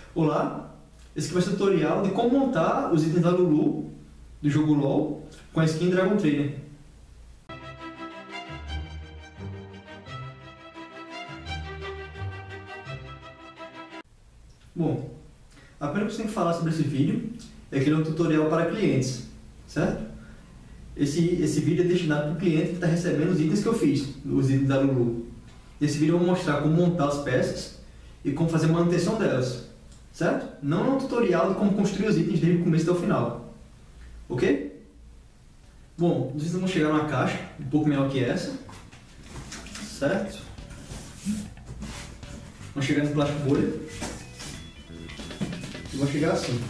Olá, esse aqui vai ser o tutorial de como montar os itens da Lulu do jogo LOL com a skin Dragon Trainer. Bom, a primeira coisa que você tem que falar sobre esse vídeo é que ele é um tutorial para clientes, certo? Esse vídeo é destinado para o cliente que está recebendo os itens que eu fiz, os itens da Lulu. Nesse vídeo eu vou mostrar como montar as peças e como fazer a manutenção delas. Certo? Não é um tutorial de como construir os itens desde o começo até o final. Ok? Bom, os itens vão chegar numa caixa um pouco menor que essa. Certo? Vão chegar no plástico bolha. E vão chegar assim.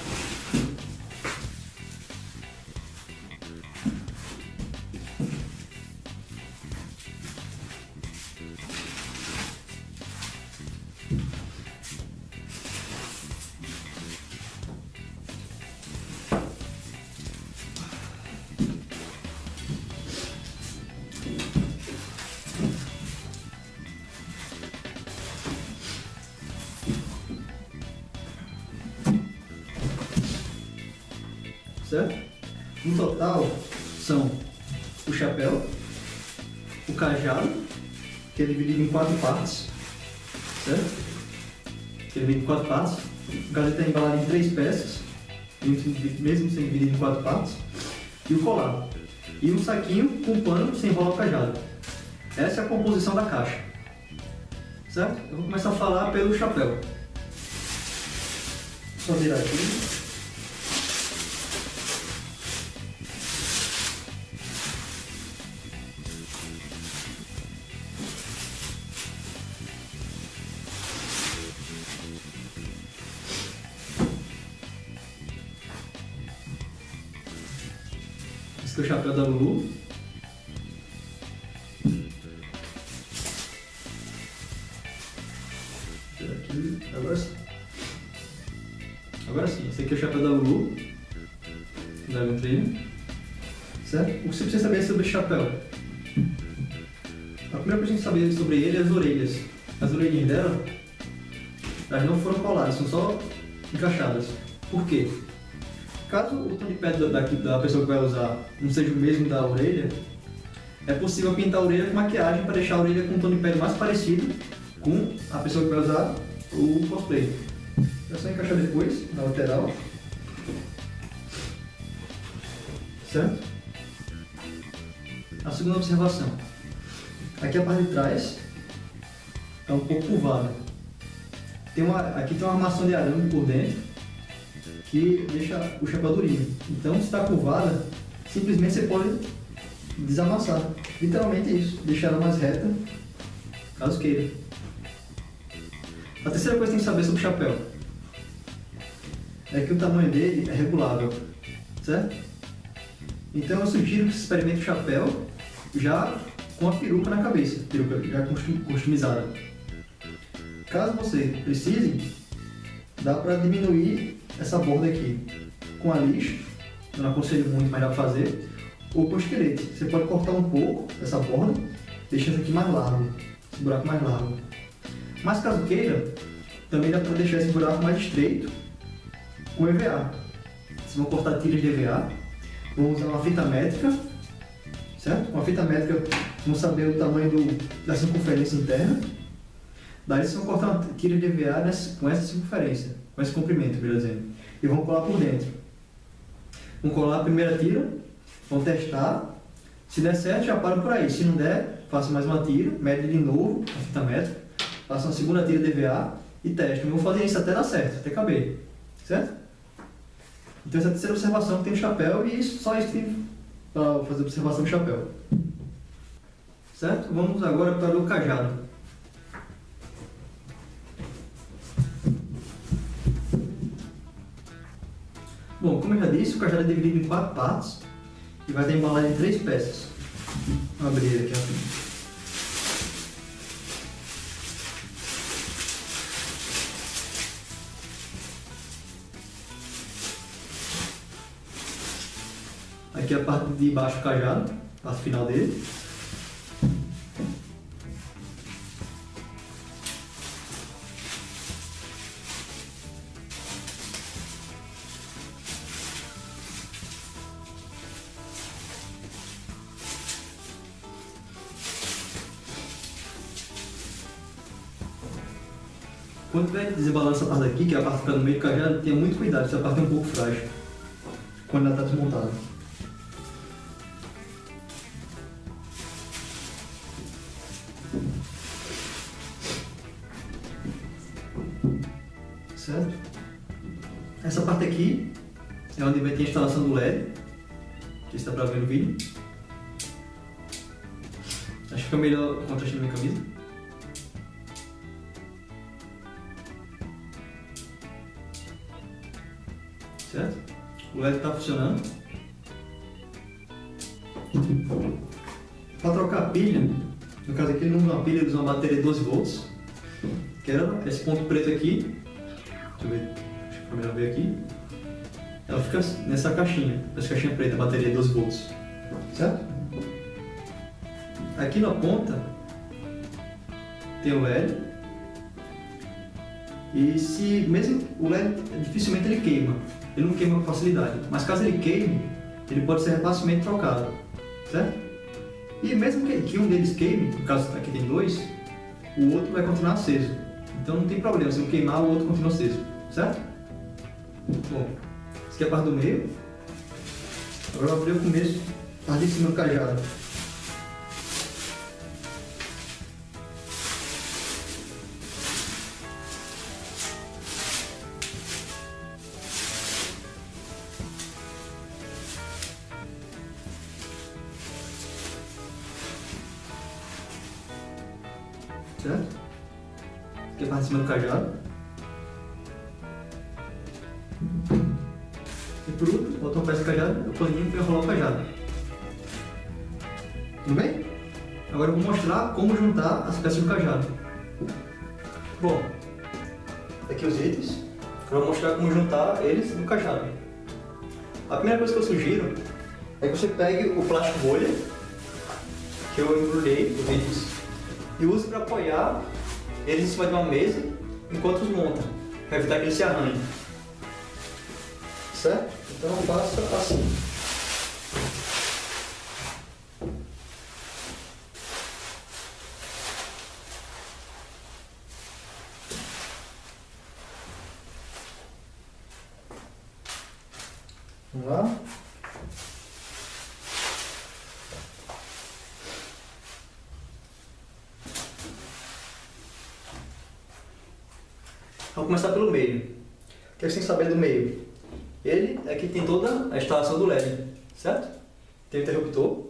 Certo? No total são o chapéu, o cajado, que é dividido em 4 partes, certo? Que é dividido em 4 partes. O cajado está embalado em 3 peças, mesmo sendo dividido em 4 partes, e o colar. E um saquinho com pano que se enrola o cajado. Essa é a composição da caixa, certo? Eu vou começar a falar pelo chapéu. Só virar aqui. Esse aqui é o chapéu da Lulu. Aqui. Agora sim, esse aqui é o chapéu da Lulu, Dragon Trainer. Certo? O que você precisa saber sobre esse chapéu? A primeira coisa que a gente saber sobre ele é as orelhas. As orelhinhas dela, elas não foram coladas, são só encaixadas. Por quê? Caso o tom de pele da pessoa que vai usar não seja o mesmo da orelha, é possível pintar a orelha com maquiagem para deixar a orelha com um tom de pele mais parecido com a pessoa que vai usar o cosplay. É só encaixar depois na lateral, certo? A segunda observação: aqui a parte de trás é um pouco curvada. Aqui tem uma armação de arame por dentro que deixa o chapéu durinho. Então, se está curvada, simplesmente você pode desamassar. Literalmente é isso, deixar ela mais reta, caso queira. A terceira coisa que tem que saber sobre o chapéu é que o tamanho dele é regulável, certo? Então eu sugiro que você experimente o chapéu já com a peruca na cabeça, peruca já customizada. Caso você precise, dá para diminuir essa borda aqui com a lixa, eu não aconselho muito, mas dá para fazer, ou com estilete. Você pode cortar um pouco essa borda, deixando isso aqui mais largo, esse buraco mais largo. Mas caso queira, também dá para deixar esse buraco mais estreito com EVA. Vocês vão cortar tiras de EVA, vão usar uma fita métrica, certo? Com a fita métrica vão saber o tamanho da circunferência interna. Daí vocês vão cortar uma tira de EVA com essa circunferência, com esse comprimento, melhor dizendo, e vão colar por dentro. Vão colar a primeira tira, vão testar. Se der certo, já param por aí. Se não der, façam mais uma tira, medem de novo a fita métrica, façam a segunda tira de EVA e testem. Eu vou fazer isso até dar certo, até caber, certo? Então essa é a terceira observação que tem no chapéu, e só isso tem para fazer observação do chapéu. Certo? Vamos agora para o cajado. Bom, como eu já disse, o cajado é dividido em 4 partes e vai estar embalado em 3 peças. Vou abrir ele aqui rapidinho. Aqui é a parte de baixo do cajado, a parte final dele. Quando estiver desembalando essa parte aqui, que é a parte que fica no meio do cajado, tenha muito cuidado, essa parte é um pouco frágil quando ela está desmontada. Certo? Essa parte aqui é onde vai ter a instalação do LED, que está para ver no vídeo. Acho que fica melhor o contraste na minha camisa. Certo? O LED está funcionando. Para trocar a pilha, no caso aqui ele não usa uma pilha, ele usa uma bateria de 12 volts, que era esse ponto preto aqui. Deixa eu ver, acho que foi melhor ver aqui. Ela fica nessa caixinha preta, bateria de 12 volts, certo? Aqui na ponta tem o LED, e se mesmo o LED dificilmente ele queima, ele não queima com facilidade, mas caso ele queime, ele pode ser facilmente trocado, certo? E mesmo que um deles queime, no caso aqui tem dois, o outro vai continuar aceso, então não tem problema, se um queimar o outro continua aceso, certo? Bom, essa aqui é a parte do meio. Agora eu vou abrir o começo, a parte de cima do cajado. Certo? Aqui é a parte de cima do cajado. E por último, botar um peça de cajado, o paninho para enrolar o cajado. Tudo bem? Agora eu vou mostrar como juntar as peças do cajado. Bom, aqui os itens. Eu vou mostrar como juntar eles no cajado. A primeira coisa que eu sugiro é que você pegue o plástico bolha, que eu embrulhei os itens, e use para apoiar eles em cima de uma mesa enquanto os monta, para evitar que eles se arranhem. Certo? Então eu faço assim. Vamos lá. Vamos começar pelo meio. O que você tem que saber do meio? Ele é que tem toda a instalação do LED, certo? Tem o interruptor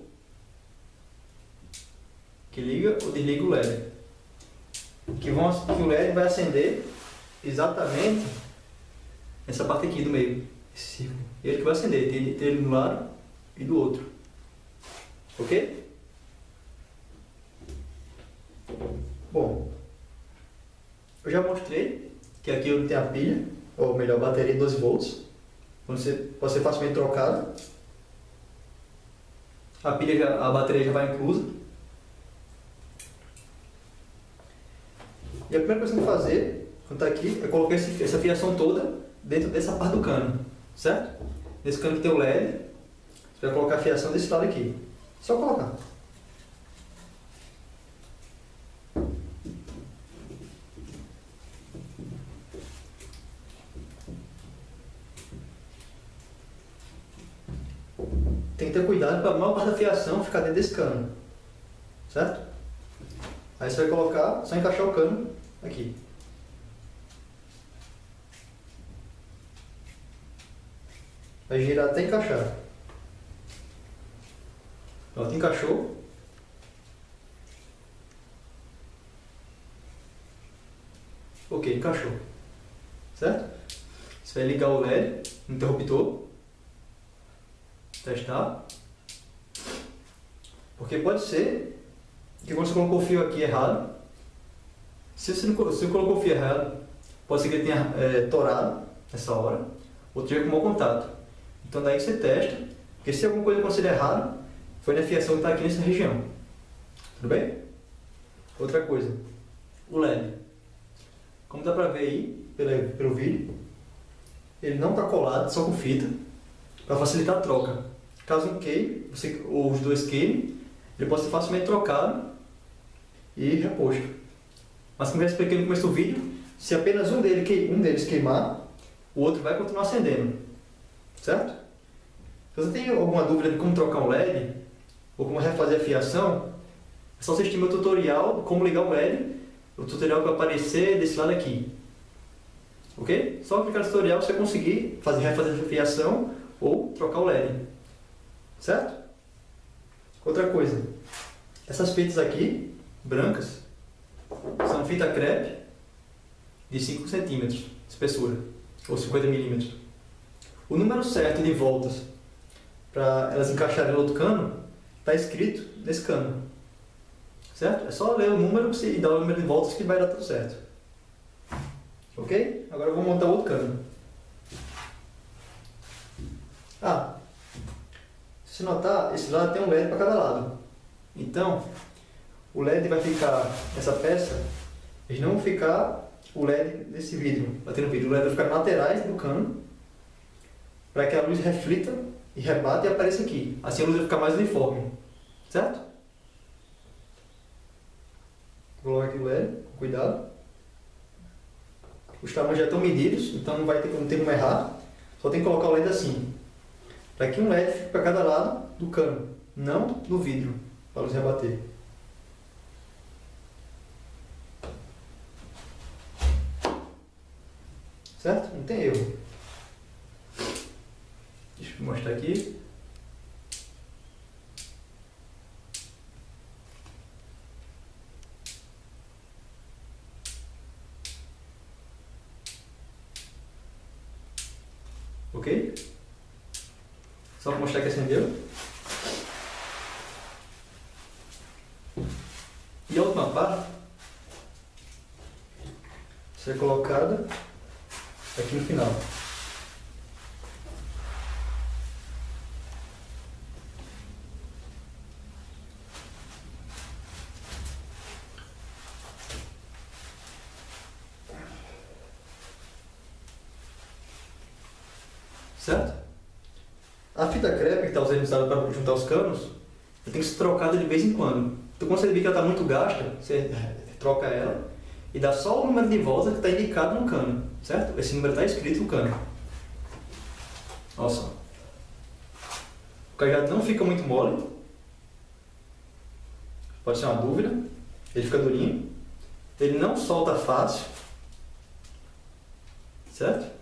que liga ou desliga o LED. Que o LED vai acender exatamente essa parte aqui do meio, esse círculo. Ele que vai acender, tem ele de um lado e do outro. Ok? Bom, eu já mostrei que aqui eu tenho a pilha, ou melhor, a bateria de 12 volts. Pode ser facilmente trocada. A bateria já vai inclusa. E a primeira coisa que você tem que fazer, quando está aqui, é colocar essa fiação toda dentro dessa parte do cano, certo? Nesse cano que tem o LED, você vai colocar a fiação desse lado aqui. Só colocar. Tem que ter cuidado para a maior parte da fiação ficar dentro desse cano, certo? Aí você vai colocar, só encaixar o cano aqui. Vai girar até encaixar. Pronto, encaixou. Ok, encaixou. Certo? Você vai ligar o LED no interruptor. Testar, porque pode ser que quando você colocou o fio aqui errado, se você colocou o fio errado, pode ser que ele tenha torado nessa hora, ou tiver com mau contato. Então daí você testa, porque se alguma coisa acontecer errado, foi na fiação que está aqui nessa região. Tudo bem? Outra coisa, o LED. Como dá para ver aí pelo vídeo, ele não está colado, só com fita, para facilitar a troca. Caso um queime, ou os dois queimem, ele pode ser facilmente trocado e reposto. Mas como eu já expliquei no começo do vídeo, Se apenas um deles queimar, o outro vai continuar acendendo, certo? Se você tem alguma dúvida de como trocar um LED, ou como refazer a fiação, é só você assistir meu tutorial de como ligar um LED, o tutorial que vai aparecer desse lado aqui. Ok? Só clicar no tutorial você conseguir refazer a fiação ou trocar o LED. Certo? Outra coisa, essas fitas aqui, brancas, são fita crepe de 5 cm de espessura, ou 50 mm. O número certo de voltas para elas encaixarem no outro cano está escrito nesse cano. Certo? É só ler o número e dar o número de voltas que vai dar tudo certo. Ok? Agora eu vou montar outro cano. Se você notar, esse lado tem um LED para cada lado. Então, o LED vai ficar, essa peça, eles não vão ficar o LED desse vidro, batendo no vidro. O LED vai ficar nas laterais do cano, para que a luz reflita e rebata e apareça aqui. Assim a luz vai ficar mais uniforme. Certo? Vou colocar aqui o LED, com cuidado. Os tamanhos já estão medidos, então não tem como errar. Só tem que colocar o LED assim. Para que um LED fique para cada lado do cano, não do vidro, para a luz rebater. Certo? Não tem erro. Deixa eu mostrar aqui. Ok? Só para mostrar que acendeu. E a última parte será colocada aqui no final. Certo? A fita crepe que está usada para juntar os canos tem que ser trocada de vez em quando. Então, quando você vê que ela está muito gasta, você troca ela e dá só o número de voltas que está indicado no cano, certo? Esse número está escrito no cano. Olha só. O cadeado não fica muito mole. Pode ser uma dúvida. Ele fica durinho. Ele não solta fácil. Certo?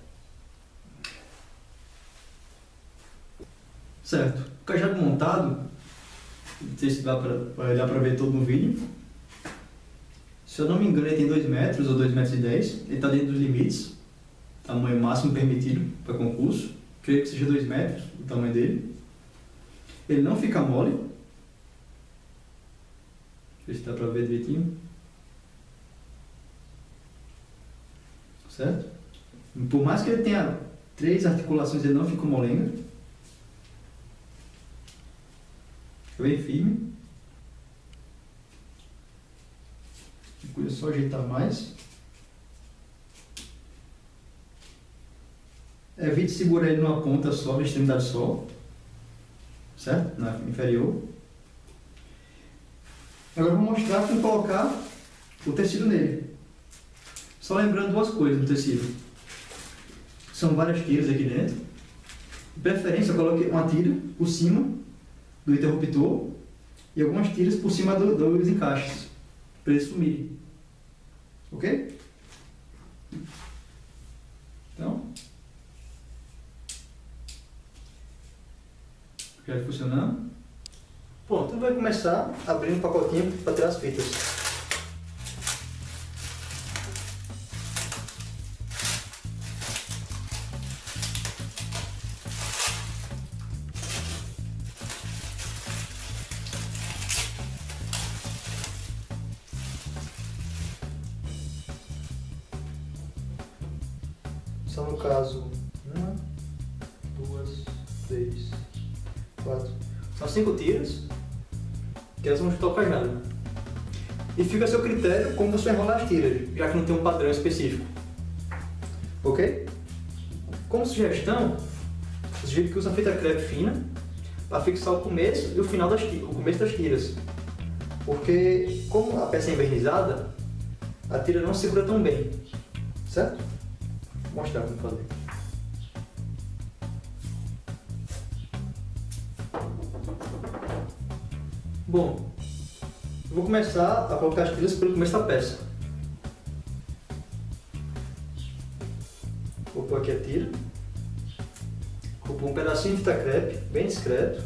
Certo. O cajado montado, não sei se dá para ver todo no vídeo. Se eu não me engano, ele tem 2 metros ou 2,10 metros. Ele está dentro dos limites, tamanho máximo permitido para concurso. Creio que seja 2 metros o tamanho dele. Ele não fica mole. Deixa eu ver se dá para ver direitinho. Certo? Por mais que ele tenha 3 articulações, ele não fica molenga. Fica bem firme. Coisa só ajeitar mais. Evite segurar ele numa ponta só, na extremidade só. Certo? Na inferior. Agora eu vou mostrar como colocar o tecido nele. Só lembrando 2 coisas no tecido. São várias tiras aqui dentro. De preferência eu coloquei uma tira por cima do interruptor e algumas tiras por cima dos encaixes, para eles sumirem. Ok? Então, já funcionando. Pronto, então vai começar abrindo um pacotinho para tirar as fitas. São, no caso, 1, 2, 3, 4. São 5 tiras, que elas vão juntar o cajado. E fica a seu critério como você enrolar as tiras, já que não tem um padrão específico. Ok? Como sugestão, eu sugiro que use a fita crepe fina para fixar o começo e o final das tiras. Porque, como a peça é envernizada, a tira não segura tão bem. certo? Vou mostrar como fazer. Bom, eu vou começar a colocar as tiras pelo começo da peça. Vou pôr aqui a tira. Vou pôr um pedacinho de fita crepe, bem discreto,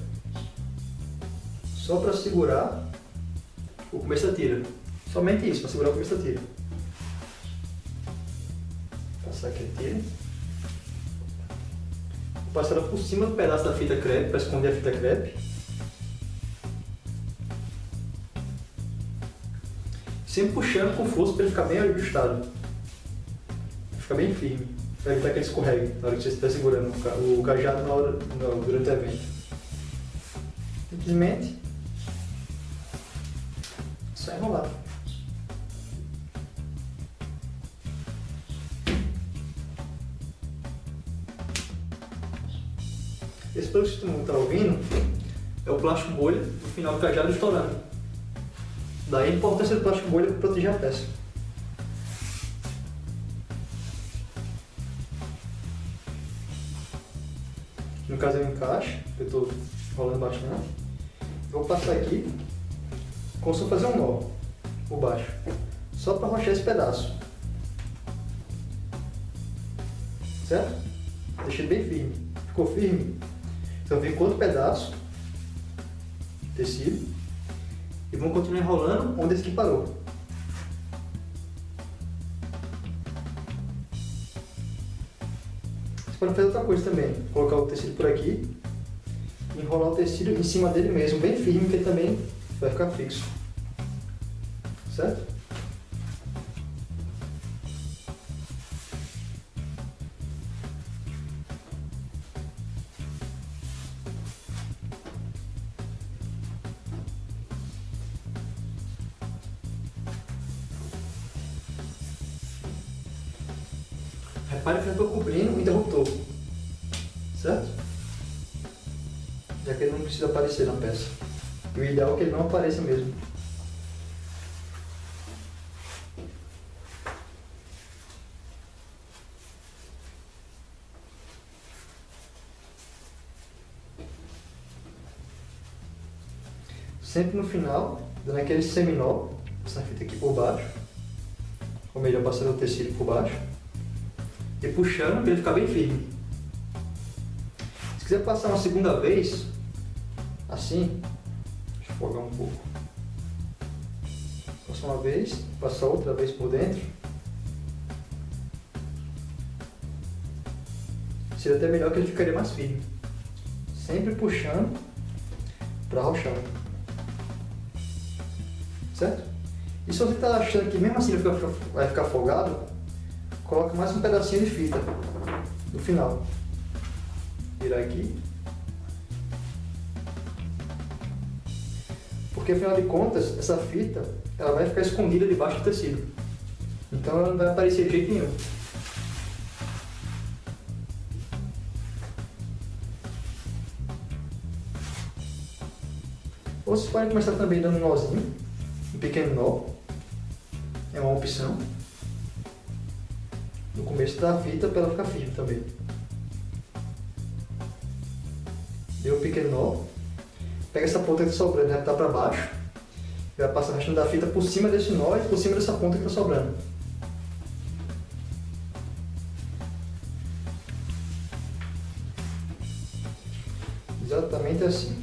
só para segurar o começo da tira. Somente isso, para segurar o começo da tira. Vou passar aqui a tira. Vou passar ela por cima do pedaço da fita crepe, para esconder a fita crepe. Sempre puxando com força para ele ficar bem ajustado. Ficar bem firme, para evitar que ele escorregue na hora que você estiver segurando o cajado durante o evento. Simplesmente só enrolar. Esse plástico que todo mundo está ouvindo é o plástico bolha no final do cajado estourando. Daí a importância do plástico bolha para proteger a peça. No caso é o encaixe, que eu estou rolando bastante. Vou passar aqui, como se eu fazer um nó por baixo, só para arrochar esse pedaço. Certo? Deixei bem firme. Ficou firme? Então vem com outro pedaço de tecido e vamos continuar enrolando onde esse aqui parou. Você pode fazer outra coisa também, colocar o tecido por aqui e enrolar o tecido em cima dele mesmo, bem firme, que ele também vai ficar fixo. Certo? Repare que eu estou cobrindo o interruptor, certo? Já que ele não precisa aparecer na peça. E o ideal é que ele não apareça mesmo. Sempre no final, dando aquele seminó, essa fita aqui por baixo, ou melhor, passando o tecido por baixo. E puxando para ele ficar bem firme. Se quiser passar uma segunda vez, assim, deixa eu folgar um pouco. Passa uma vez, passa outra vez por dentro. Seria até melhor que ele ficaria mais firme. Sempre puxando para arrochar. Certo? E se você está achando que mesmo assim vai ficar folgado, coloca mais um pedacinho de fita no final. Virar aqui. Porque afinal de contas, essa fita ela vai ficar escondida debaixo do tecido. Então ela não vai aparecer de jeito nenhum. Ou vocês podem começar também dando um nozinho, um pequeno nó. É uma opção. No começo da fita para ela ficar firme também. Deu um pequeno nó. Pega essa ponta que está sobrando, né, que está para baixo. E vai passar arrastando da fita por cima desse nó e por cima dessa ponta que está sobrando. Exatamente assim.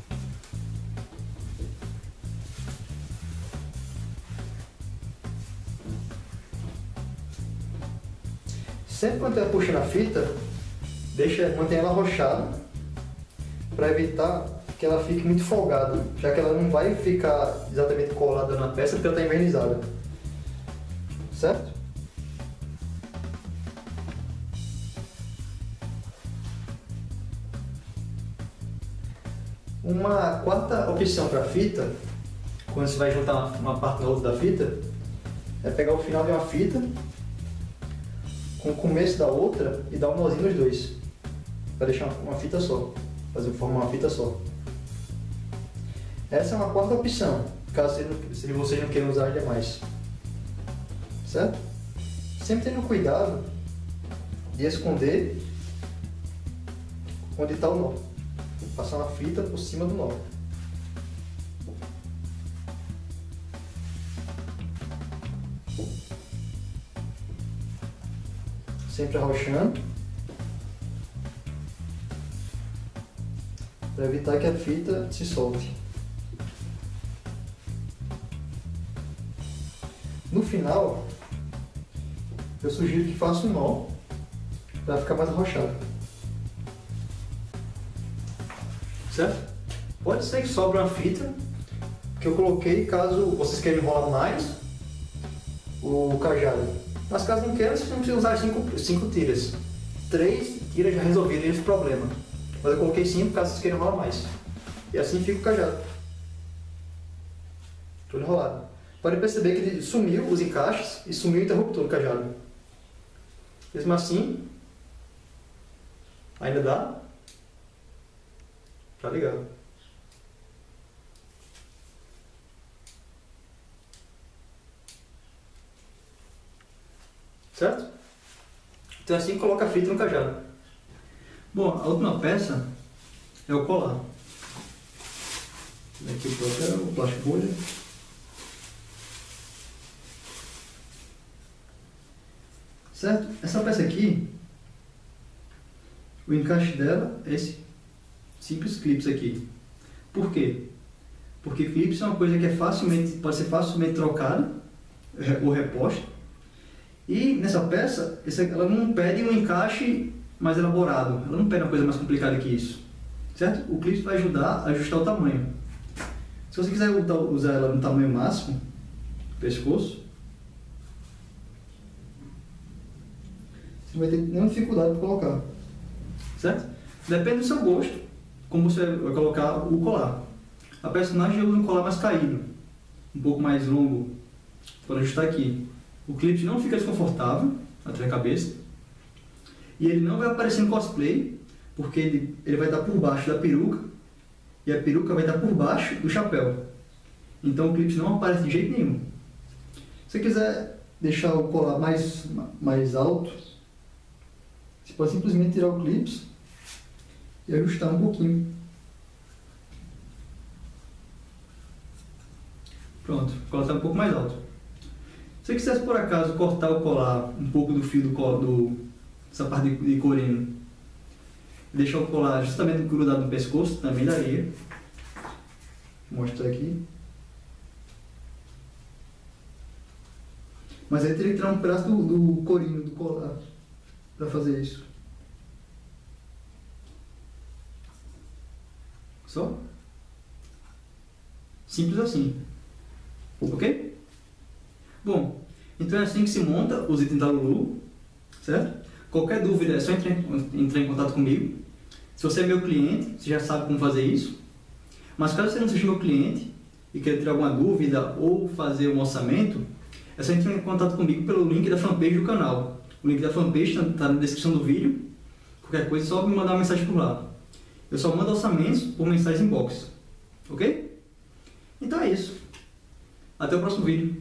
Sempre quando estiver puxando a fita, mantenha ela arrochada para evitar que ela fique muito folgada, já que ela não vai ficar exatamente colada na peça porque ela está envernizada. Certo? Uma quarta opção para a fita, quando você vai juntar uma parte na outra da fita, é pegar o final de uma fita com o começo da outra e dar um nozinho nos dois, para deixar uma fita só, formar uma fita só. Essa é uma quarta opção, caso vocês não queiram usar as demais, certo? Sempre tendo cuidado de esconder onde está o nó. Passar uma fita por cima do nó. Sempre arrochando, para evitar que a fita se solte. No final, eu sugiro que faça um nó para ficar mais arrochado. Certo? Pode ser que sobre uma fita que eu coloquei caso vocês queiram enrolar mais o cajado. Mas caso não queiram, vocês não precisam usar 5 tiras. 3 tiras já resolveram esse problema. Mas eu coloquei 5 caso vocês queiram enrolar mais. E assim fica o cajado. Tudo enrolado. Pode perceber que ele sumiu os encaixes e sumiu o interruptor do cajado. Mesmo assim, ainda dá. Tá ligado. Certo? Então assim coloca a fita no cajado. Bom, a última peça é o colar. Aqui o plástico bolha. Certo? Essa peça aqui, o encaixe dela é esse simples clips aqui. Por quê? Porque clips é uma coisa que pode ser facilmente trocada ou reposta. E nessa peça, ela não pede um encaixe mais elaborado, ela não pede uma coisa mais complicada que isso, certo? O clipe vai ajudar a ajustar o tamanho. Se você quiser usar ela no tamanho máximo, pescoço, você não vai ter nenhuma dificuldade para colocar, certo? Depende do seu gosto, como você vai colocar o colar. A personagem usa um colar mais caído, um pouco mais longo, para ajustar aqui. O clipe não fica desconfortável atrás da cabeça. E ele não vai aparecer no cosplay, porque ele vai estar por baixo da peruca. E a peruca vai estar por baixo do chapéu. Então o clipe não aparece de jeito nenhum. Se você quiser deixar o colar mais alto, você pode simplesmente tirar o clipe e ajustar um pouquinho. Pronto, o colar está um pouco mais alto. Se você quisesse por acaso cortar o colar, um pouco do fio dessa parte de corino, e deixar o colar justamente grudado no pescoço, também daria. Vou mostrar aqui. Mas aí teria que tirar um pedaço do corino do colar para fazer isso. Só? Simples assim. Ok? Bom, então é assim que se monta os itens da Lulu, certo? Qualquer dúvida é só entrar em contato comigo. Se você é meu cliente, você já sabe como fazer isso. Mas caso você não seja meu cliente e queira ter alguma dúvida ou fazer um orçamento, é só entrar em contato comigo pelo link da fanpage do canal. O link da fanpage está na descrição do vídeo. Qualquer coisa é só me mandar uma mensagem por lá. Eu só mando orçamentos por mensagem inbox. Ok? Então é isso. Até o próximo vídeo.